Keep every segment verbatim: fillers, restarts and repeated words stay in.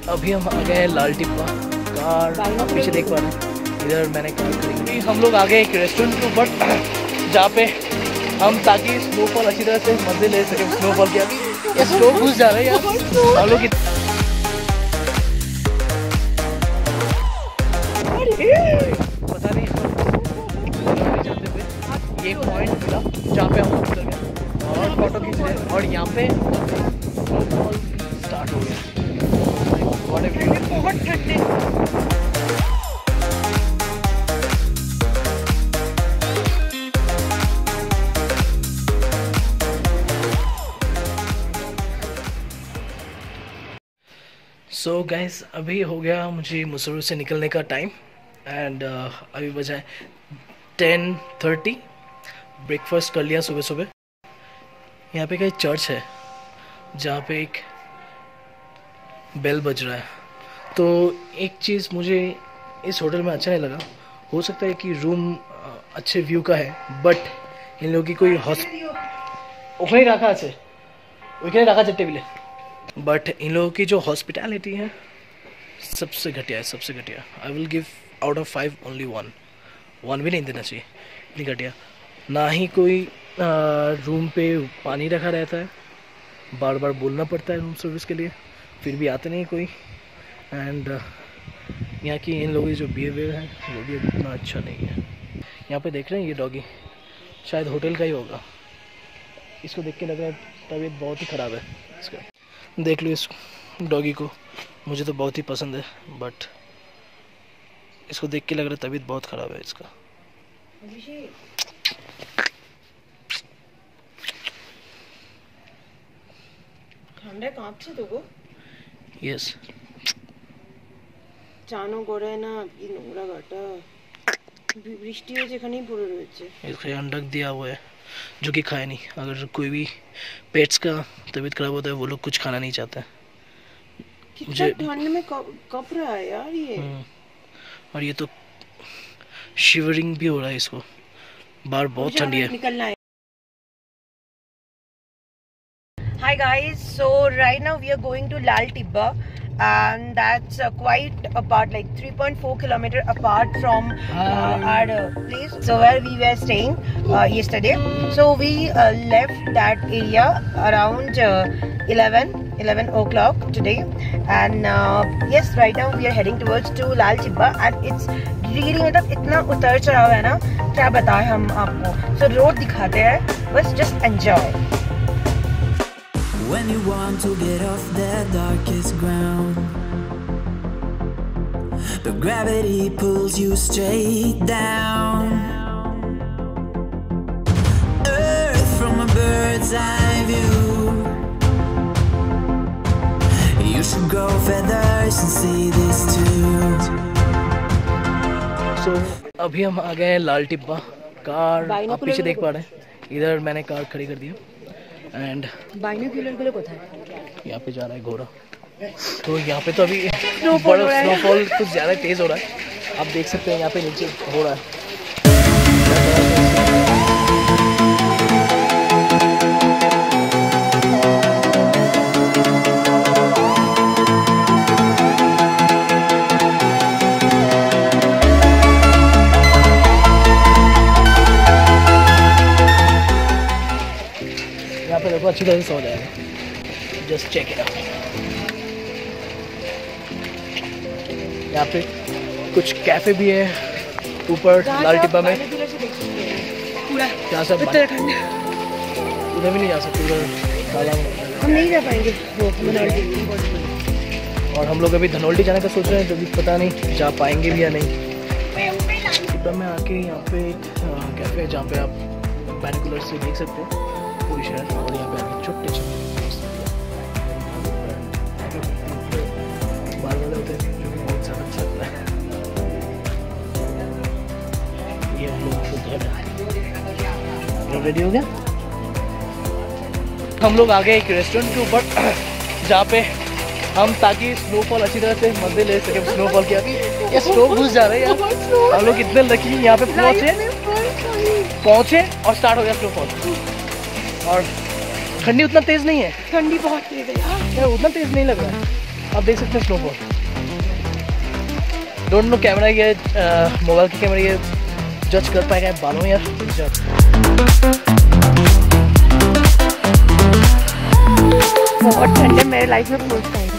अभी हम आ गए हैं लाल टिब्बा। कार आप पीछे देख पा रहे हैं, इधर मैंने कार खड़ी। हम लोग आ गए एक रेस्टोरेंट के ऊपर जहाँ पे हम ताकि स्नोफॉल अच्छी तरह से मजे ले सके। स्नोफॉल के अभी ये स्नो घुस जा रहा है यार हम लोग। पता नहीं चलते हुए एक पॉइंट मिला जहाँ पे हम उतर गए और फोटो खींच रहे हैं और यहाँ पे स्नोफॉल स्टार्ट हो गया। बहुत ठंडे। सो गाइस अभी हो गया मुझे मसूरी से निकलने का टाइम एंड uh, अभी बजा है टेन थर्टी। ब्रेकफास्ट कर लिया सुबह सुबह। यहाँ पे कहीं चर्च है जहाँ पे एक बेल बज रहा है। तो एक चीज़ मुझे इस होटल में अच्छा नहीं लगा। हो सकता है कि रूम अच्छे व्यू का है बट इन लोगों की कोई हॉस ओखने रखा अच्छे ओखने रखा चट्टे बिले बट इन लोगों की जो हॉस्पिटैलिटी है सबसे घटिया है, सबसे घटिया। I will give out of five only one. One भी नहीं देना चाहिए, इतनी घटिया। ना ही कोई रूम पे पानी रखा रहता है, बार बार बोलना पड़ता है रूम सर्विस के लिए, फिर भी आते नहीं कोई। एंड uh, यहाँ की इन लोगों की जो बिहेवियर है वो भी इतना अच्छा नहीं है। यहाँ पे देख रहे हैं ये डॉगी शायद होटल का ही होगा। इसको देख के लग रहा है तबीयत बहुत ही ख़राब है इसका। देख लो इस डॉगी को, मुझे तो बहुत ही पसंद है बट इसको देख के लग रहा है तबीयत बहुत ख़राब है इसका। ঠান্ডায় কাঁপছে তো গো। यस চানো করে না কি নোংরা গাটা, বৃষ্টি হয়েছে এখানেই পড়ে রয়েছে। इसको अंडक दिया हुआ है जो कि खाया नहीं। अगर कोई भी पेट्स का तबीयत खराब होता है वो लोग कुछ खाना नहीं चाहते। मुझे ठंड में कप रहा है यार ये। और ये तो शिवरिंग भी हो रहा है इसको, बाहर बहुत ठंडी है। निकलना है। Hi guys, so right now we are going to Lal Tibba and that's uh, quite apart, like three point four kilometer apart from uh, our uh, place, so where we were staying uh, yesterday. So we uh, left that area around uh, eleven o'clock today and uh, yes, right now we are heading towards to Lal Tibba and it's really मतलब इतना उतर चढ़ाव है ना, क्या बताएं हम आपको। So road दिखाते हैं, बस just enjoy. When you want to get off that darkest ground, but gravity pulls you straight down. Earth from a bird's eye view. You should grow feathers and see this too. So अभी हम आ गए हैं लाल Tibba. Car आप पीछे देख पा रहे हैं, इधर मैंने कार खड़ी कर दी एंड बाइनोक्यूलर कोথায় यहाँ पे जा रहा है घोड़ा। तो यहाँ पे तो अभी स्नोफॉल कुछ ज़्यादा तेज़ हो रहा है, आप देख सकते हैं यहाँ पे नीचे हो रहा है। यहाँ पे देखो अच्छी तरह से हो जाएगा, जस्ट चेक इट आउट। यहाँ पे कुछ कैफे भी है ऊपर लाल टिब्बा में। क्या सब उत्तराखंड उधर भी नहीं जा सकते, उधर काला हम नहीं जा पाएंगे वो धनौल्टी। और हम लोग अभी धनौल्टी जाने का सोच रहे हैं, जो भी पता नहीं जा पाएंगे भी या नहीं। टिब्बा में आके यहाँ पे एक कैफे है जहाँ पे आप बाइनोक्यूलर से देख सकते हैं पूरी शहर। और यहाँ पे आगे छोटे छोटे बाल वाले होते हैं जो कि बहुत ज़्यादा अच्छा लगता है। ये हम लोग घर है। रेडी हो गया? हम लोग आ गए एक रेस्टोरेंट के ऊपर जहाँ पे हम ताकि स्नोफॉल अच्छी तरह से मजे ले सके। स्नोफॉल के अभी ये स्नो घुस जा रहे हैं यार हम लोग इतने लकी यहाँ पे पहुँचे पहुँचे और स्टार्ट हो गया स्नोफॉल। और ठंडी उतना तेज नहीं है, ठंडी बहुत तेज है यार, उतना तेज नहीं लग रहा है। आप देख सकते हैं स्नोफॉल। डोंट नो कैमरा ये मोबाइल की कैमरा ये जज कर पाएगा बालों यार। बहुत ठंडे मेरे लाइफ में first time.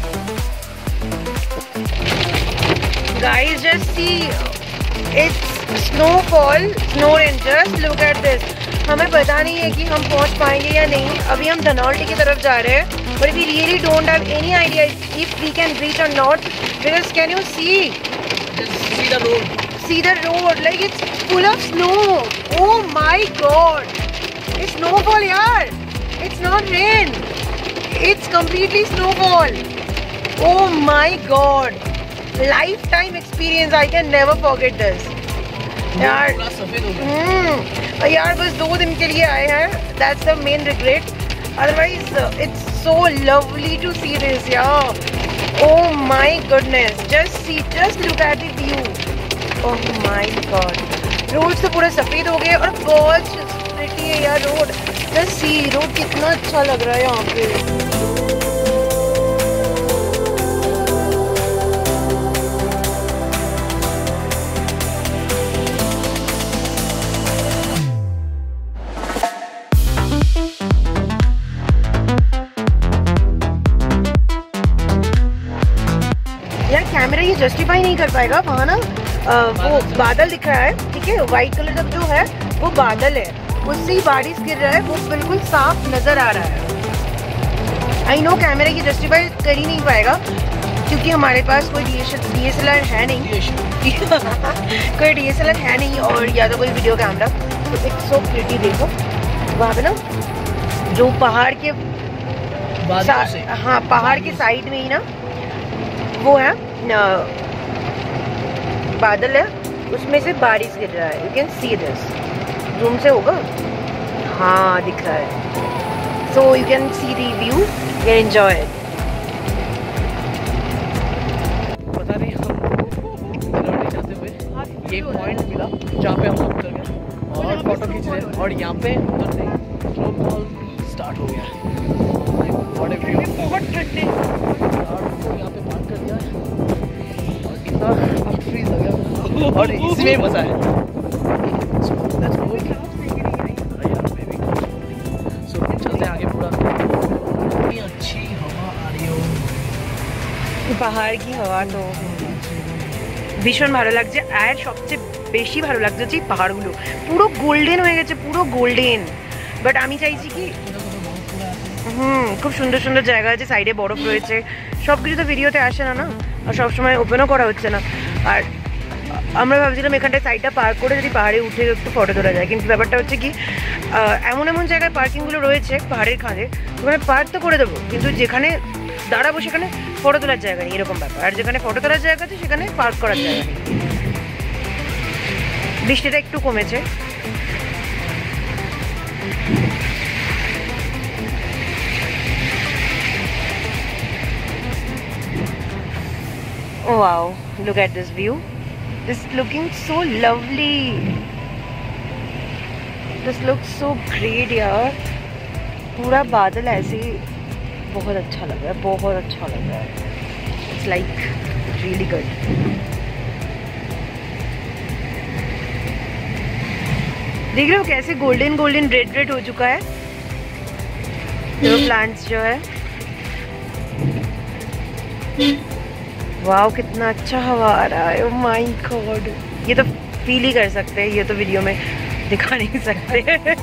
Guys, just see, it's snowfall, snow rain. Just look at this. हमें पता नहीं है कि हम पहुंच पाएंगे या नहीं। अभी हम धनौल्टी की तरफ जा रहे हैं, but we really don't have any idea if we can reach or not. Because can you see? Just see the road. See the road, like it's full of snow. Oh my God! It's snowfall, yaar. It's not rain. It's completely snowfall. Oh my God! Lifetime experience. I can never forget this. यार हम्म यार बस दो दिन के लिए आए हैं, that's the main regret. Otherwise it's so lovely to see this यार. Oh my goodness, just see, just look at the view. Oh my God, road तो पूरा सफेद हो गए और बहुत pretty है यार रोड. Just see, रोड कितना अच्छा लग रहा है यहाँ पे. कैमरा ये जस्टिफाई नहीं कर पाएगा वहाँ ना आ, वो बादल दिख रहा है, ठीक है, व्हाइट कलर का जो है वो बादल है, उससे ही बारिश गिर रहा है, वो बिल्कुल साफ नजर आ रहा है. आई नो कैमरा ये जस्टिफाई कर ही नहीं पाएगा क्योंकि हमारे पास कोई डी एस एल आर है नहीं कोई डी एस एल आर है नहीं और या तो कोई वीडियो कैमरा. तो इट्स सो प्रिटी. देखो वहाँ पे ना जो पहाड़ के हाँ पहाड़ के साइड में ही ना वो है न, बादल है, उसमें से बारिश गिर रहा है. You can see this. Zoom से होगा, हाँ दिख रहा है. So you can see the view, you enjoy it. पता नहीं हम जाते हुए ये पॉइंट मिला जहाँ पे हम उतर गए और फोटो खींच रहे हैं और यहाँ पे उतरते स्नोफॉल स्टार्ट हो गया. बहुत ठंडे यहाँ पे पार्क कर दिया और कितना फ्रीज हो गया और इसी में मजा है. सो चलते आगे. पूरा इतनी अच्छी हवा आ रही हो, পাহাড় কি হওয়া তো ভীষণ ভালো লাগছে. আর সবচেয়ে বেশি ভালো লাগছে হচ্ছে পাহাড়গুলো পুরো গোল্ডেন হয়ে গেছে, পুরো গোল্ডেন. বাট আমি চাইছি কি হুম খুব সুন্দর সুন্দর জায়গা আছে, সাইডে বরফ রয়েছে, সব কিছু তো ভিডিওতে আসে না না আর সবসময় ওপেনও করা হচ্ছে না. আর আমরা ভাবছিলাম এখানটায় সাইডটা পার্ক করে যদি পাহাড়ে উঠে একটু ফটো তোলা যায়, কিন্তু ব্যাপারটা হচ্ছে কি এমন এমন জায়গায় পার্কিংগুলো রয়েছে পাহাড়ের খাঁজে, ওখানে পার্ক তো করে দেবো কিন্তু যেখানে দাঁড়াবো সেখানে ফটো তোলার জায়গা নেই, এরকম ব্যাপার. আর যেখানে ফটো তোলার জায়গা আছে সেখানে পার্ক করার জায়গা নেই. বৃষ্টিটা একটু কমেছে. Oh wow, look at this view. This looking so lovely. This looks so great यार. पूरा बादल ऐसे बहुत अच्छा लग रहा है, बहुत अच्छा लग रहा है. It's like really good. देख रहे हो कैसे गोल्डन गोल्डन रेड रेड हो चुका है जो प्लांट्स जो है. वाओ कितना अच्छा हवा आ रहा है. ओह माय गॉड, ये तो फील ही कर सकते हैं, ये तो वीडियो में दिखा नहीं सकते.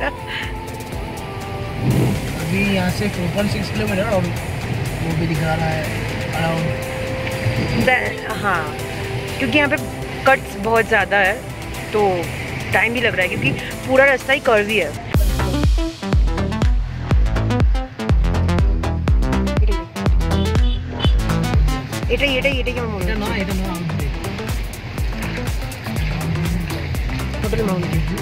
अभी यहाँ से फोर पॉइंट सिक्स किलोमीटर और वो भी दिखा रहा है अराउंड. हाँ क्योंकि यहाँ पे कट्स बहुत ज़्यादा है तो टाइम भी लग रहा है क्योंकि पूरा रास्ता ही कर्वी है. এটাই এটাই এটাই আমার মনে হয়. না এটা না হোটেল মাউন্ট ভিউ.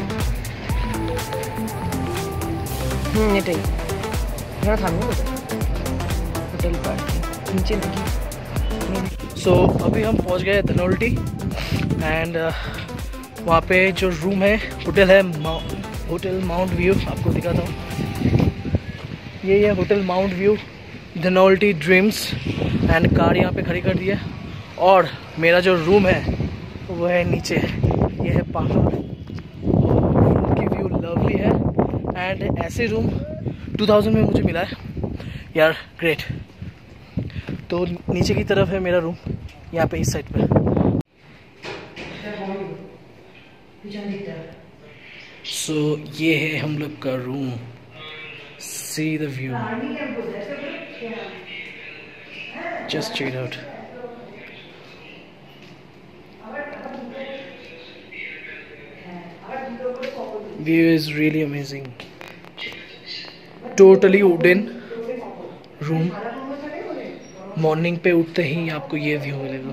হুম এটাই এখানে থাকবো होटल पार्क नीचे देखिए. सो अभी हम पहुंच गए धनौल्टी एंड वहाँ पे जो रूम है होटल है होटल माउंट व्यू. आपको दिखाता हूँ, ये है hotel mount view Dhanaulti dreams. And car यहाँ पे खड़ी कर दी है। और मेरा जो रूम है वो है नीचे, ये है पहाड़ और रूम की व्यू लवली है। एंड ऐसे रूम टू थाउज़ेंड में मुझे मिला है यार, ग्रेट। तो नीचे की तरफ है मेरा रूम, यहाँ पे इस साइड पे। सो so, ये है हम लोग का room, see the view, just check it out. View is really amazing, totally wooden room. Morning पे उठते ही आपको ये व्यू मिलेगा।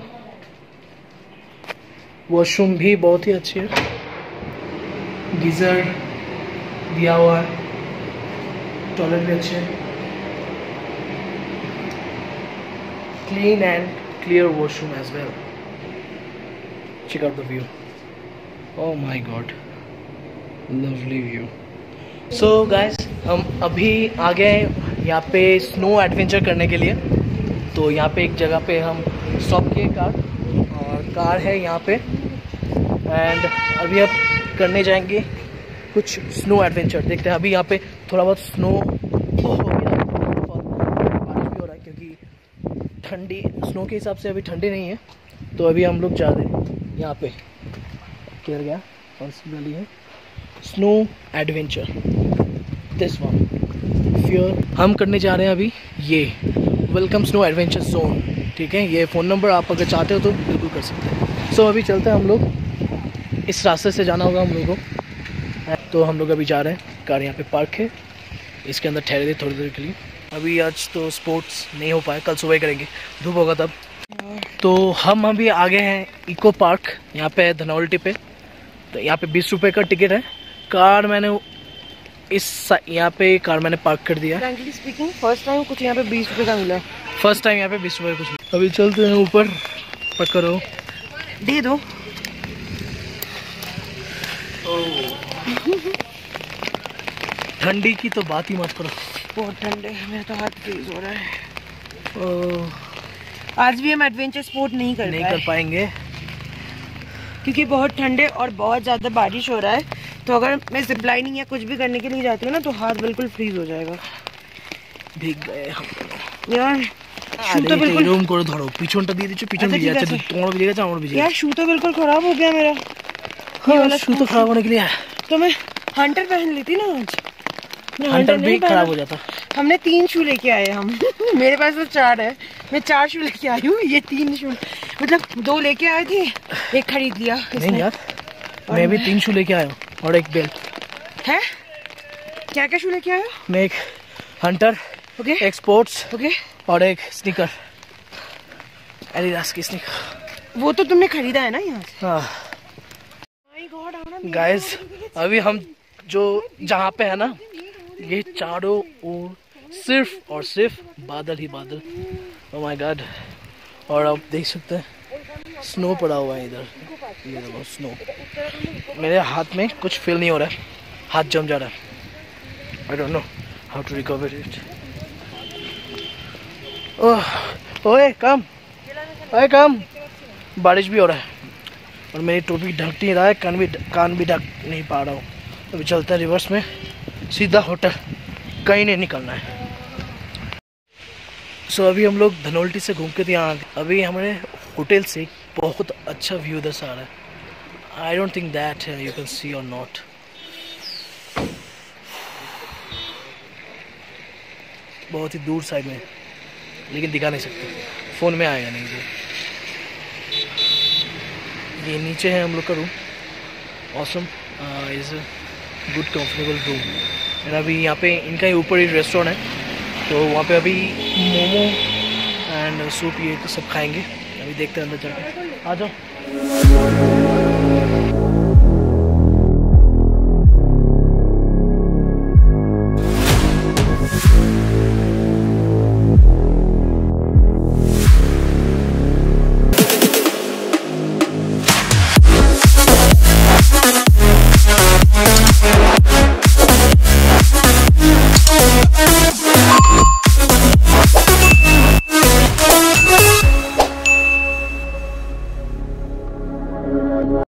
वॉशरूम भी बहुत ही अच्छी है, गीजर दिया हुआ है, टॉयलेट भी अच्छे है, clean and clear washroom as well. Check out the view, oh my God, lovely view. So guys, हम अभी आ गए यहाँ पे स्नो एडवेंचर करने के लिए। तो यहाँ पे एक जगह पे हम स्टॉप किए कार, और कार है यहाँ पे। एंड अभी अब करने जाएंगे कुछ स्नो एडवेंचर, देखते हैं। अभी यहाँ पे थोड़ा बहुत स्नो हो गया, बारिश भी हो रहा है क्योंकि ठंडी, स्नो के हिसाब से अभी ठंडी नहीं है। तो अभी हम लोग जा रहे हैं यहाँ पे, किधर गया, कौन सी गली है, snow adventure, this one fear. हम करने जा रहे हैं अभी ये वेलकम स्नो एडवेंचर जोन, ठीक है। ये फ़ोन नंबर आप अगर चाहते हो तो बिल्कुल कर सकते हैं। सो so, अभी चलते हैं हम लोग, इस रास्ते से जाना होगा हम लोगों को। तो हम लोग अभी जा रहे हैं, कार यहाँ पे पार्क है, इसके अंदर ठहरे थे थोड़ी देर के लिए। अभी आज तो स्पोर्ट्स नहीं हो पाया, कल सुबह करेंगे, धूप होगा तब। तो हम अभी आ गए हैं इको पार्क, यहाँ पे धनौल्टी पे। तो यहाँ पे बीस रुपये का टिकट है। कार मैंने इस यहाँ पे कार मैंने पार्क कर दिया। फ्रैंकली स्पीकिंग फर्स्ट टाइम कुछ यहाँ पे बीस रुपए का मिला। फर्स्ट टाइम यहाँ पे बीस रुपये कुछ। अभी चलते हैं ऊपर, पकड़ो, दे दो। ठंडी की तो बात ही मत करो, बहुत ठंडे है, मेरा तो हाथ फ्रीज हो रहा है। ओ, आज भी हम एडवेंचर स्पोर्ट नहीं कर नहीं कर पाएंगे क्योंकि बहुत ठंडे और बहुत ज़्यादा बारिश हो रहा है। तो अगर मैं जिप लाइनिंग या कुछ भी करने के लिए जाती हूँ ना, तो हाथ बिल्कुल फ्रीज हो जाएगा। भीग गए हम यार, शू तो बिल्कुल रूम को धरो, पीछे दिए दीजिए, पीछे भी जाए, तुम्हारा भी जाएगा, हमारा भी जाएगा। यार शू तो बिल्कुल खराब हो गया मेरा। हाँ, शू तो खराब होने के लिए है। तो मैं हंटर पहन लेती ना आज, हंटर भी खराब हो जाता। हमने तीन शू लेके आए हम मेरे पास तो चार है, मैं चार शू लेके आई हूँ, ये तीन शू, मतलब दो लेके आए थे, एक खरीद लिया। नहीं यार, मैं भी तीन शू लेके आया हूँ और एक बेल्ट है। क्या क्या शू लेके आया? मैं एक हंटर, ओके, एक स्पोर्ट्स, ओके, और एक स्नीकर, एडिडास की स्नीकर। वो तो तुमने खरीदा है ना यहाँ से? हाँ गाइस, अभी हम जो जहाँ पे है ना, ये चारों ओर सिर्फ और सिर्फ बादल ही बादल। Oh my God. और आप देख सकते हैं स्नो पड़ा हुआ है इधर, ये देखो स्नो। मेरे हाथ में कुछ फील नहीं हो रहा है, हाथ जम जा रहा है। I don't know how to recover it. Oh ओए कम, ओए कम। बारिश भी हो रहा है और मेरी टोपी ढक नहीं रहा है, कान भी कान भी ढक नहीं पा रहा हूँ। अभी चलता है रिवर्स में सीधा होटल, कहीं नहीं निकलना है। सो so, अभी हम लोग धनौल्टी से घूम के यहाँ, अभी हमारे होटल से बहुत अच्छा व्यू उधर से आ रहा है। I don't think that you can see or not. बहुत ही दूर साइड में, लेकिन दिखा नहीं सकते, फ़ोन में आएगा नहीं वो। ये नीचे है हम लोग का room, awesome is good comfortable room. मेरा अभी यहाँ पे इनका ही ऊपर ही रेस्टोरेंट है, तो वहाँ पे अभी मोमो एंड सूप ये तो सब खाएंगे। अभी देखते हैं अंदर जाके, आ जाओ।